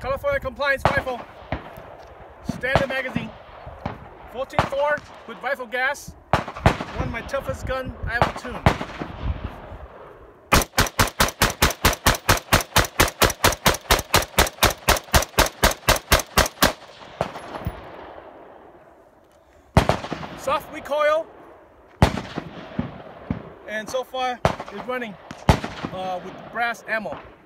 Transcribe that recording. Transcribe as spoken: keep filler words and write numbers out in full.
California compliance rifle, standard magazine, fourteen four with rifle gas, one of my toughest gun I ever tuned. Soft recoil, and so far it's running uh, with brass ammo.